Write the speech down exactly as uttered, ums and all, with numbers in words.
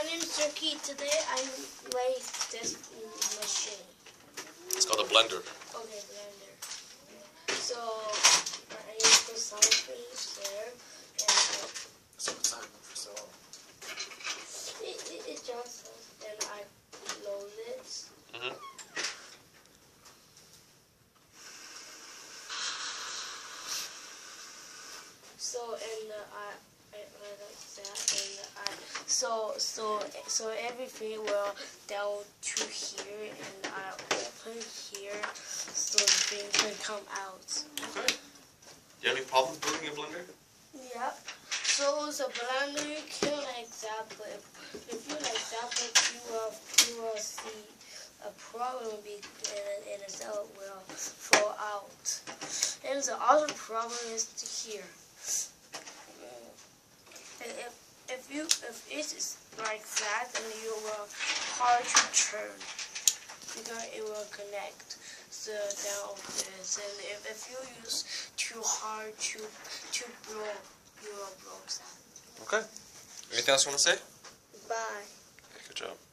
name is Turkey. Today I made this machine. It's called a blender. Okay, blender. So I use the sound freeze there, and So what's that? so it, it, it just and I load it. Mm-hmm. So and uh, I. I like that, and I so so so everything will down to here, and I open here so the thing can come out. Okay. Do you have any problems building a blender? Yep. So the blender you can like that, but if, if you like that, but you will you will see a problem be and, and the cell will fall out. And the other problem is here. If if you if it is like that, then you will hard to turn because it will connect the down this, and if, if you use too hard to to blow, you will blow that. Okay. Anything else you want to say? Bye. Okay, good job.